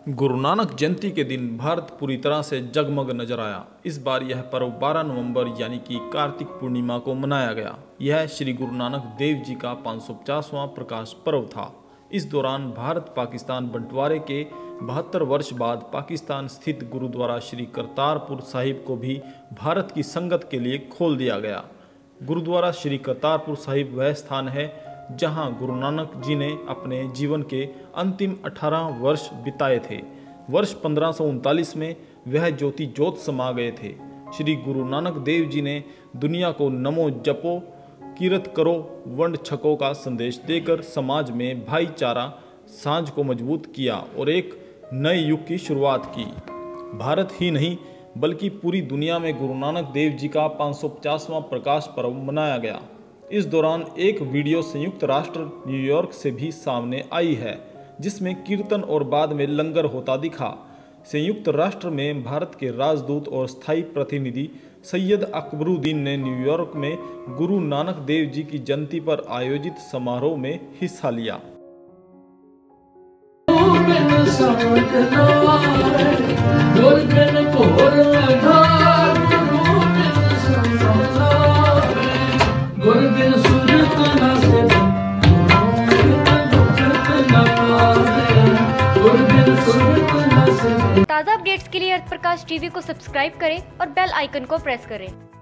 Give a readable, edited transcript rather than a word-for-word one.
गुरु नानक जयंती के दिन भारत पूरी तरह से जगमग नजर आया। इस बार यह पर्व 12 नवंबर यानी कि कार्तिक पूर्णिमा को मनाया गया। यह श्री गुरु नानक देव जी का 550वां प्रकाश पर्व था। इस दौरान भारत पाकिस्तान बंटवारे के 72 वर्ष बाद पाकिस्तान स्थित गुरुद्वारा श्री करतारपुर साहिब को भी भारत की संगत के लिए खोल दिया गया। गुरुद्वारा श्री करतारपुर साहिब वह स्थान है जहां गुरु नानक जी ने अपने जीवन के अंतिम 18 वर्ष बिताए थे। वर्ष 1539 में वह ज्योति जोत समा गए थे। श्री गुरु नानक देव जी ने दुनिया को नमो जपो कीरत करो वंड छको का संदेश देकर समाज में भाईचारा साझ को मजबूत किया और एक नए युग की शुरुआत की। भारत ही नहीं बल्कि पूरी दुनिया में गुरु नानक देव जी का 550वां प्रकाश पर्व मनाया गया। इस दौरान एक वीडियो संयुक्त राष्ट्र न्यूयॉर्क से भी सामने आई है, जिसमें कीर्तन और बाद में लंगर होता दिखा। संयुक्त राष्ट्र में भारत के राजदूत और स्थायी प्रतिनिधि सैयद अकबरुद्दीन ने न्यूयॉर्क में गुरु नानक देव जी की जयंती पर आयोजित समारोह में हिस्सा लिया। ताज़ा अपडेट्स के लिए अर्थ प्रकाश टीवी को सब्सक्राइब करें और बेल आइकन को प्रेस करें।